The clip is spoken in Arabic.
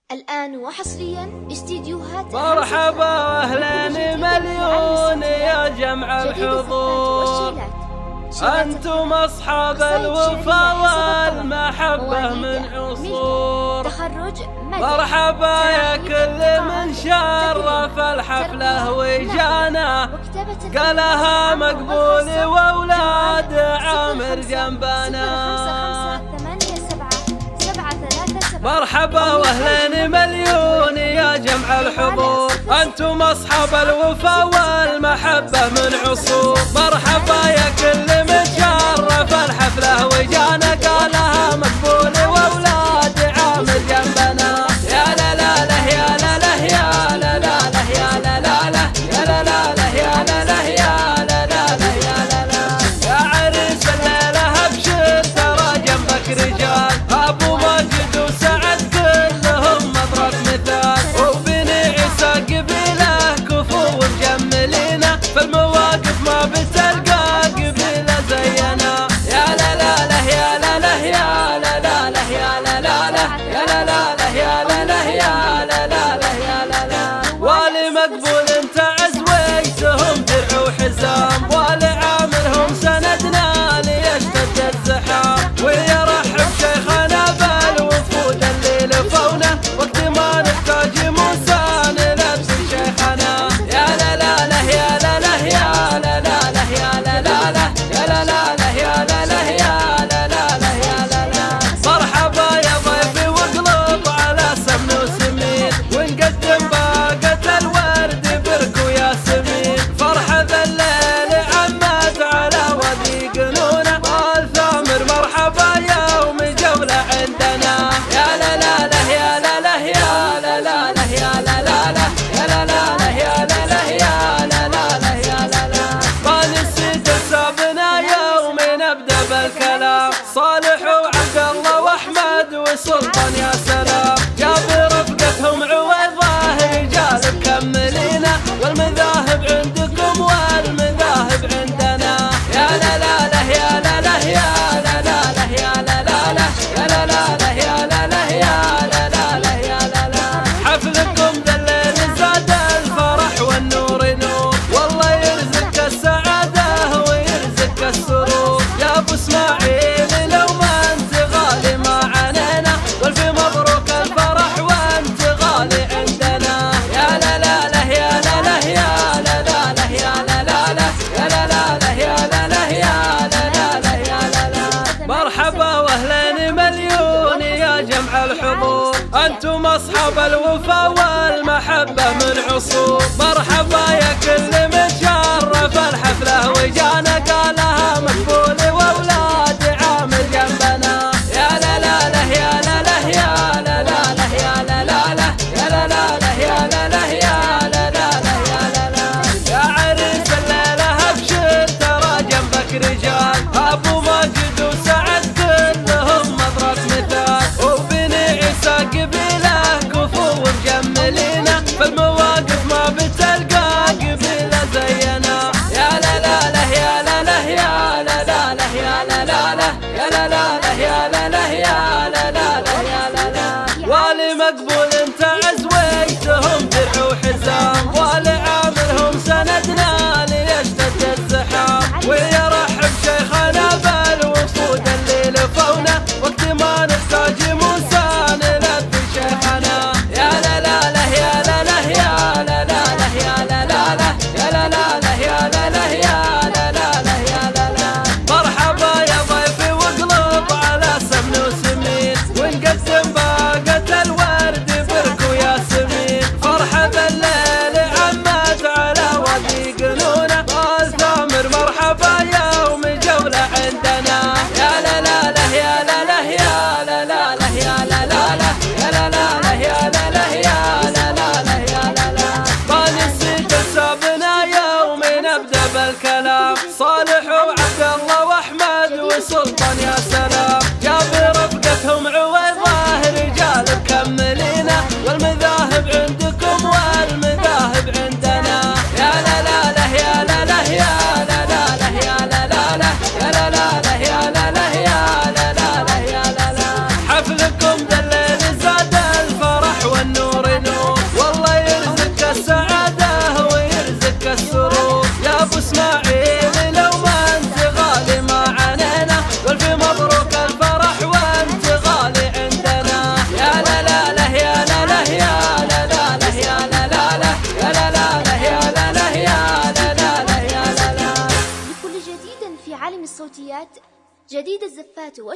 الآن وحصريا استديوهات مرحبا أهلين مليون يا جمع الحضور، أنتم أصحاب الوفا والمحبة من عصور. مرحبا يا كل من شرف الحفلة وجانا، قالها مقبول وأولاد عامر جنبنا. مرحبا واهلين مليون يا جمع الحضور، انتم اصحاب الوفا والمحبه من عصور. مرحبا يا كل من شرف الحفله وجانا، قالها مقبول واولاد عامر جنبنا. يا لا لا لا يا لا لا يا لا لا لا يا لا لا لا يا لا لا لا يا لا لا يا لا لا لا يا لا لا. يا عريس الليله ابشر ترى جنبك رجال، ابو ماجد وسعد كلهم مضرب مثال، وبني عيسى قبيله كفو ومجملينا، في المواقف ما بتلقى قبيله زينا. يا لا لا لا يا لا لا يا لا لا لا يا لا لا لا يا لا لا لا يا لا لا يا لا لا لا يا لا لا. والي مقبول انت عزويتهم درع وحزام، والي عامرهم سندنا ليشتد الزحام، ويرحب شيخنا بالوفود اللي لفونا، وقت ما نحتاج موسى نلبي شيخنا. يا لا لا لا يا لا لا يا لا لا لا يا لا لا لا يا لا لا لا يا لا لا يا لا لا لا يا لا لا. مرحبا يا ضيفي واقلب على سمن وسمين، ونقدم باقة الورد برك وياسمين، فرحة ذا الليل عمت على وادي قنونة، والثامر مرحبا يوم جولة عندنا. يا لا لا لا يا لا لا يا لا لا لا يا لا لا لا يا لا لا لا يا لا لا يا لا لا لا يا لا لا. ما نسيت حسابنا يوم نبدا بالكلام، صالح وعبد الله واحمد وسلطان يا سلام، جاب رفقتهم عويضه رجال مكملينا، والمذاهب عندكم والمذاهب عندنا. يا لا لا لا يا لا لا يا لا لا لا يا لا لا لا يا لا لا لا يا لا لا يا لا لا لا يا لا لا. حفلكم ذا الليل زاد الفرح والنور نور، والله يرزقك السعاده ويرزقك السرور. يا ابو اسماعيل لو ما انت غالي ما عنينا، والف مبروك الفرح وانت غالي عندنا. يا لا لا لا يا لا لا يا لا لا لا يا لا لا لا يا لا لا لا يا لا لا يا لا لا لا يا لا لا. مرحبا واهلين مليون يا جمع الحضور، انتم اصحاب الوفا والمحبه من عصور. مرحبا يا كل من شرف الحفله وجانا، قالها مقبول واولاد عامر جنبنا. يا لا لا لا يا لا لا يا لا لا لا يا لا لا لا يا لا لا لا يا لا لا يا لا لا لا يا لا لا. يا عريس الليله ابشر ترى جنبك رجال، ابو ماجد وسعد كلهم مضرب مثال، وبني عيسى قبيله كفو ومجملينا، في المواقف ما بتلقى قبيله زينا. يا لا لا لا يا لا لا يا لا لا لا يا لا لا لا يا لا لا لا يا لا لا يا لا لا لا يا لا لا. والي مقبول انت عزويتهم درع وحزام، والي عامرهم سندنا ليشتد الزحام، ويرحب شيخنا بالوفود اللي لفونا، وقت ما نحتاج موسى نلبي شيخنا. يا لا لا لا يا لا لا يا لا لا لا يا لا لا لا يا لا لا لا يا لا لا يا لا لا لا يا لا لا. مرحبا يا ضيفي واقلب على سمن وسمين، ونقدم باقة الورد برك وياسمين، فرحة الليل عمت على وادي قنونة، والثامر مرحبا يا ابو اسماعيل لو ما انت غالي ما عنينا، والف مبروك الفرح وانت غالي عندنا. يا لا لا لا يا لا لا يا لا لا لا يا لا لا لا يا لا لا لا يا لا لا يا لا لا لا يا لا لا. لكل جديد في عالم الصوتيات جديد الزفات